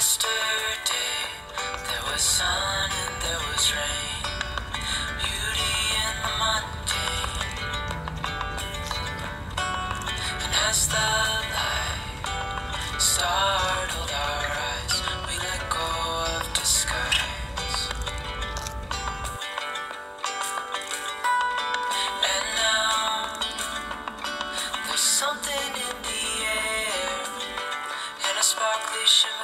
Yesterday there was sun and there was rain, beauty in the mundane. And as the light startled our eyes, we let go of disguise. And now there's something in the air, and a sparkly shimmer